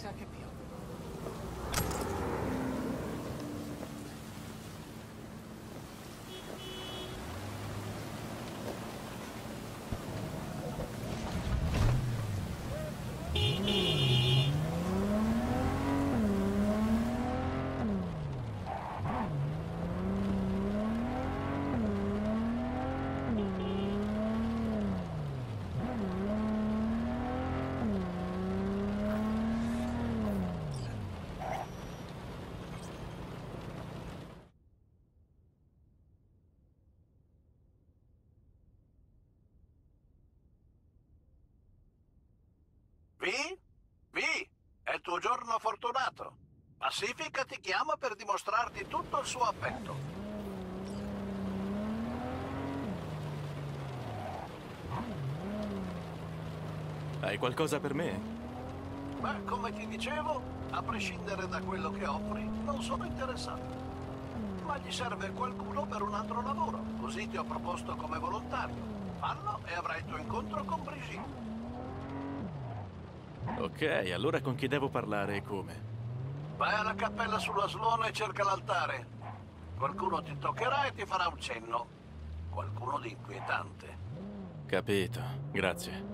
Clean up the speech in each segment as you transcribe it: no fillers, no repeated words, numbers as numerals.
sa che piove. Vi? Vi? È il tuo giorno fortunato. Pacifica ti chiama per dimostrarti tutto il suo affetto. Hai qualcosa per me? Beh, come ti dicevo, a prescindere da quello che offri, non sono interessato. Ma gli serve qualcuno per un altro lavoro, così ti ho proposto come volontario. Fallo e avrai il tuo incontro con Brigitte. Ok, allora con chi devo parlare e come? Vai alla cappella sulla Sloane e cerca l'altare. Qualcuno ti toccherà e ti farà un cenno. Qualcuno di inquietante. Capito, grazie.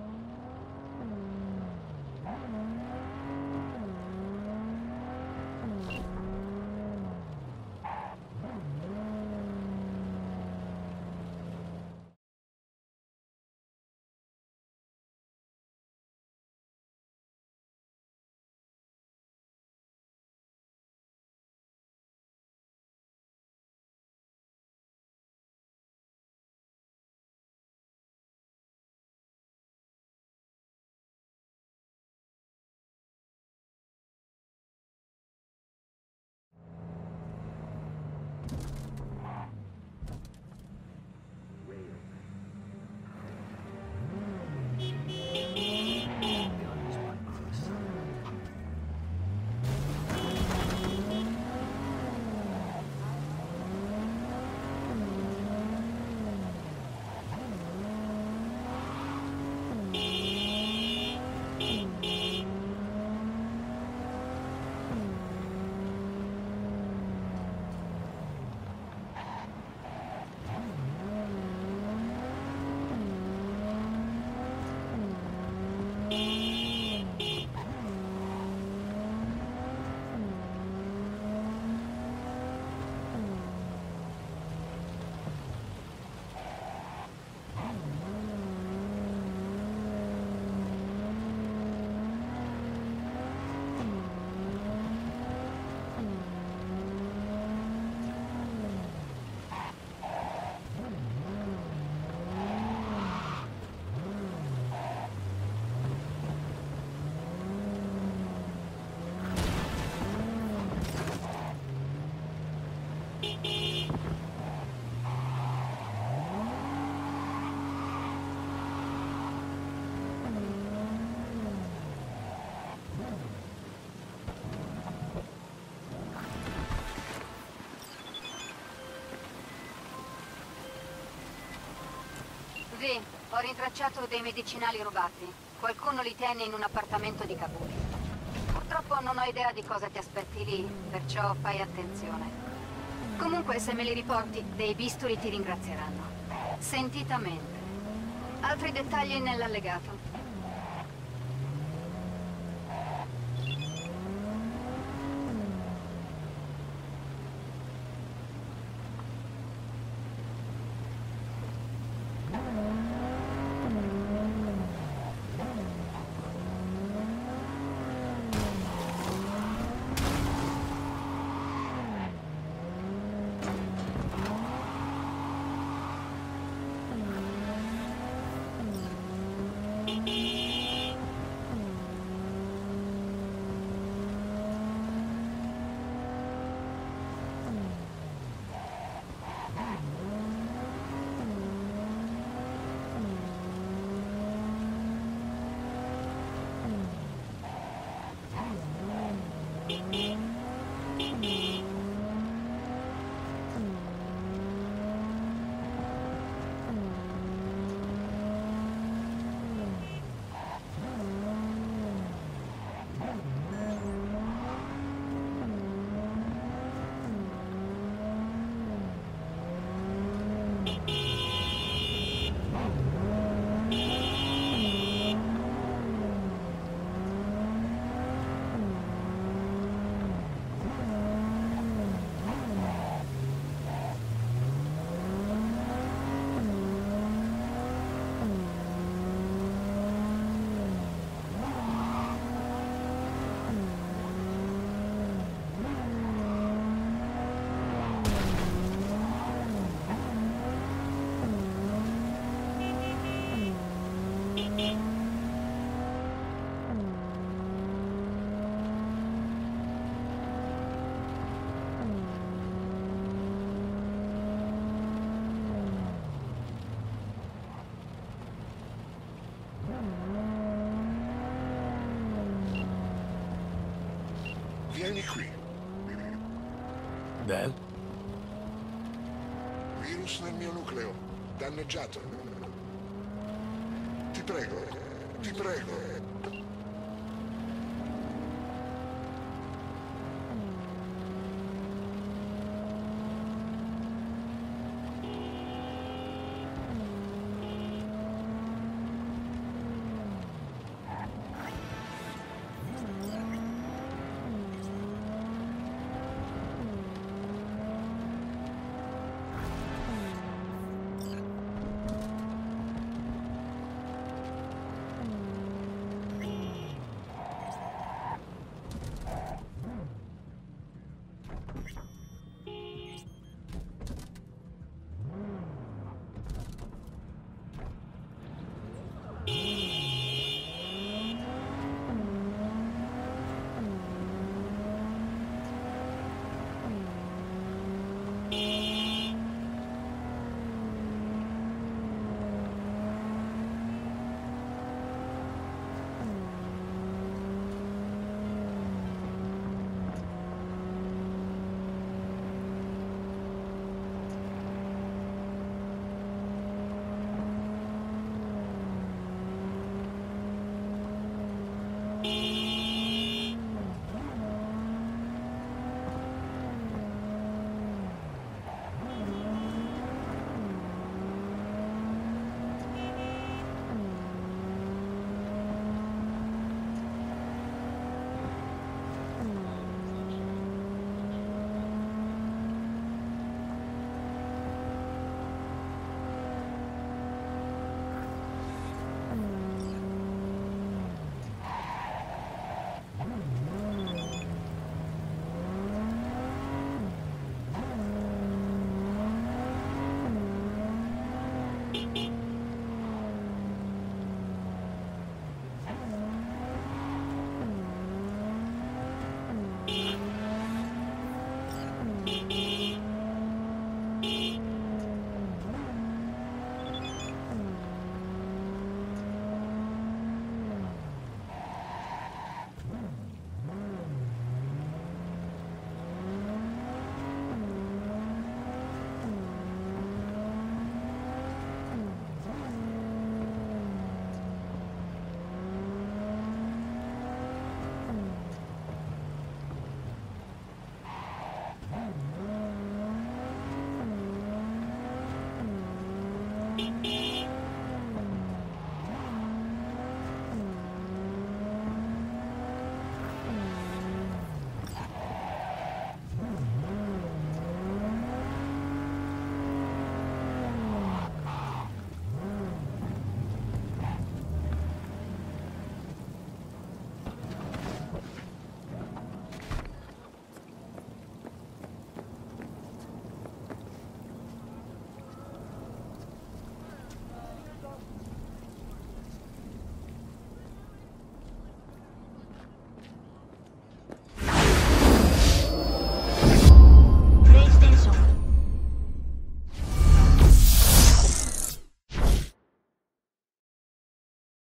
Vi, ho rintracciato dei medicinali rubati. Qualcuno li tiene in un appartamento di Kabul. Purtroppo non ho idea di cosa ti aspetti lì, perciò fai attenzione. Comunque, se me li riporti, dei bisturi ti ringrazieranno. Sentitamente. Altri dettagli nell'allegato. Del? Virus nel mio nucleo. Danneggiato. Ti prego.